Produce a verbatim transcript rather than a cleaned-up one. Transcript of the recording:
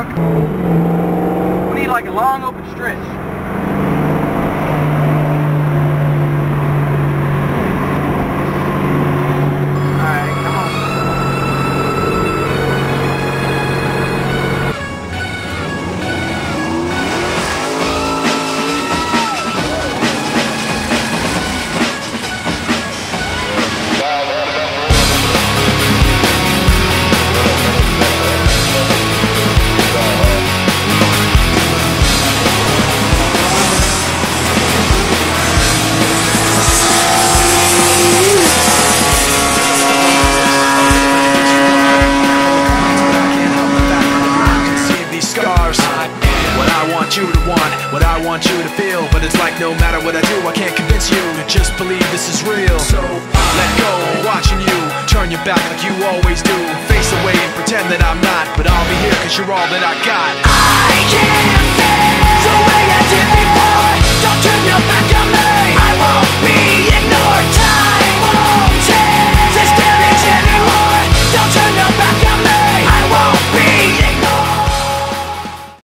trunk. We need like a long open stretch. Alright, come on. You to want what I want you to feel, but it's like no matter what I do, I can't convince you to just believe this is real. So let go, I'm watching you turn your back like you always do. Face away and pretend that I'm not, but I'll be here cause you're all that I got. I can't feel the way I did before. Don't turn your back on me, I won't be ignored.